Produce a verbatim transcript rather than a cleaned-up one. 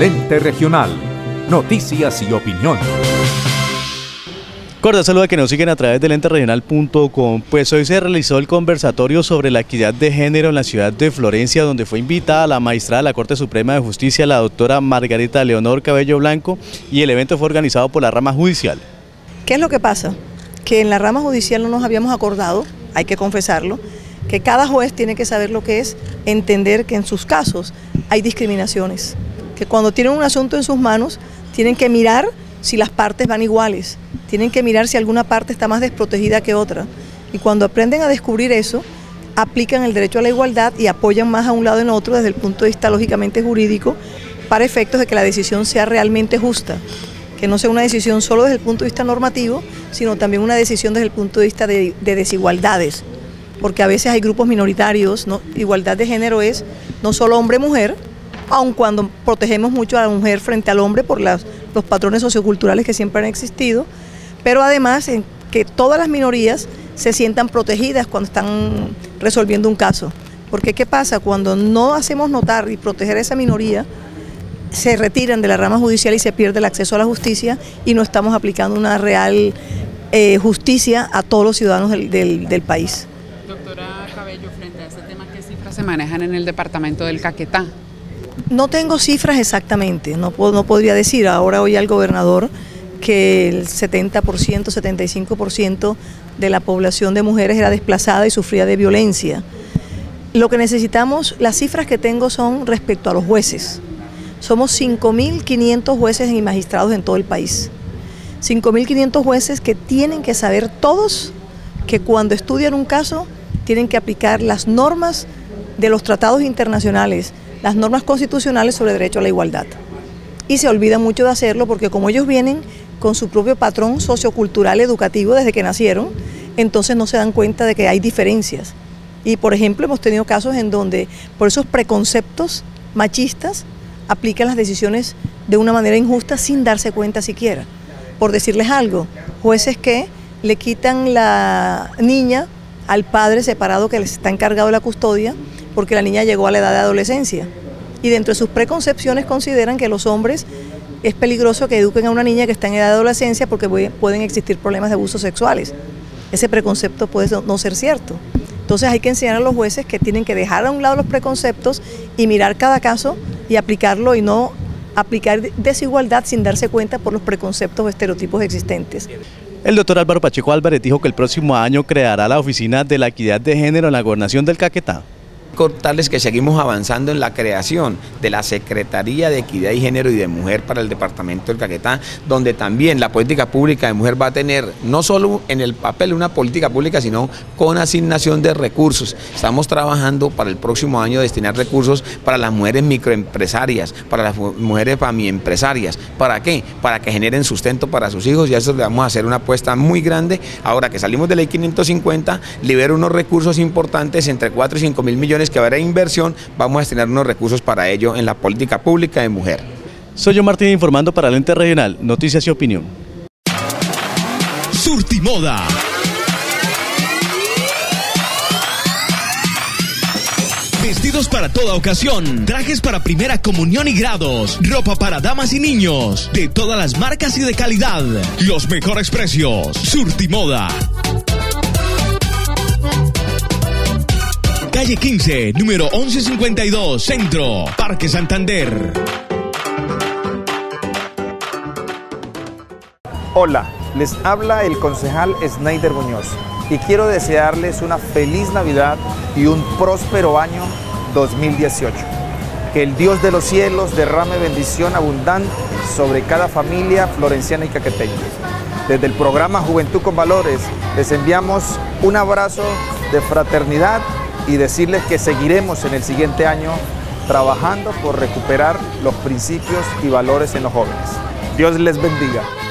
Lente Regional. Noticias y opinión. Cordial saludo a que nos siguen a través de lente regional punto com. Pues hoy se realizó el conversatorio sobre la equidad de género en la ciudad de Florencia, donde fue invitada la magistrada de la Corte Suprema de Justicia, la doctora Margarita Leonor Cabello Blanco, y el evento fue organizado por la rama judicial. ¿Qué es lo que pasa? Que en la rama judicial no nos habíamos acordado, hay que confesarlo, que cada juez tiene que saber lo que es entender que en sus casos hay discriminaciones, que cuando tienen un asunto en sus manos tienen que mirar si las partes van iguales, tienen que mirar si alguna parte está más desprotegida que otra, y cuando aprenden a descubrir eso, aplican el derecho a la igualdad y apoyan más a un lado en otro desde el punto de vista lógicamente jurídico, para efectos de que la decisión sea realmente justa, que no sea una decisión solo desde el punto de vista normativo, sino también una decisión desde el punto de vista de, de desigualdades, porque a veces hay grupos minoritarios, ¿no? Igualdad de género es no solo hombre-mujer, aun cuando protegemos mucho a la mujer frente al hombre por las, los patrones socioculturales que siempre han existido, pero además en que todas las minorías se sientan protegidas cuando están resolviendo un caso. Porque ¿qué pasa? Cuando no hacemos notar y proteger a esa minoría, se retiran de la rama judicial y se pierde el acceso a la justicia y no estamos aplicando una real eh, justicia a todos los ciudadanos del, del, del país. Doctora Cabello, frente a este tema, ¿qué cifras se manejan en el departamento del Caquetá? No tengo cifras exactamente, no, puedo, no podría decir. Ahora oí al gobernador que el setenta por ciento, setenta y cinco por ciento de la población de mujeres era desplazada y sufría de violencia. Lo que necesitamos, las cifras que tengo son respecto a los jueces. Somos cinco mil quinientos jueces y magistrados en todo el país. cinco mil quinientos jueces que tienen que saber todos que cuando estudian un caso tienen que aplicar las normas de los tratados internacionales, las normas constitucionales sobre derecho a la igualdad. Y se olvida mucho de hacerlo porque como ellos vienen con su propio patrón sociocultural educativo desde que nacieron, entonces no se dan cuenta de que hay diferencias. Y por ejemplo hemos tenido casos en donde por esos preconceptos machistas aplican las decisiones de una manera injusta sin darse cuenta siquiera. Por decirles algo, jueces que le quitan la niña al padre separado que les está encargado de la custodia porque la niña llegó a la edad de adolescencia. Y dentro de sus preconcepciones consideran que los hombres es peligroso que eduquen a una niña que está en edad de adolescencia porque pueden existir problemas de abusos sexuales. Ese preconcepto puede no ser cierto. Entonces hay que enseñar a los jueces que tienen que dejar a un lado los preconceptos y mirar cada caso y aplicarlo y no aplicar desigualdad sin darse cuenta por los preconceptos o estereotipos existentes. El doctor Álvaro Pacheco Álvarez dijo que el próximo año creará la Oficina de la Equidad de Género en la Gobernación del Caquetá. Contarles que seguimos avanzando en la creación de la Secretaría de Equidad y Género y de Mujer para el Departamento del Caquetá, donde también la política pública de mujer va a tener no solo en el papel una política pública, sino con asignación de recursos. Estamos trabajando para el próximo año destinar recursos para las mujeres microempresarias, para las mujeres familiempresarias. ¿Para qué? Para que generen sustento para sus hijos, y a eso le vamos a hacer una apuesta muy grande. Ahora que salimos de ley quinientos cincuenta, libera unos recursos importantes, entre cuatro y cinco mil millones que habrá inversión, vamos a destinar unos recursos para ello en la política pública de mujer. Soy yo Martín informando para Lente Regional, Noticias y Opinión. Surtimoda. Vestidos para toda ocasión, trajes para primera comunión y grados, ropa para damas y niños, de todas las marcas y de calidad, los mejores precios. Surtimoda. Calle quince, número once cincuenta y dos, Centro, Parque Santander. Hola, les habla el concejal Snyder Muñoz y quiero desearles una feliz Navidad y un próspero año dos mil dieciocho. Que el Dios de los cielos derrame bendición abundante sobre cada familia florenciana y caqueteña. Desde el programa Juventud con Valores les enviamos un abrazo de fraternidad y decirles que seguiremos en el siguiente año trabajando por recuperar los principios y valores en los jóvenes. Dios les bendiga.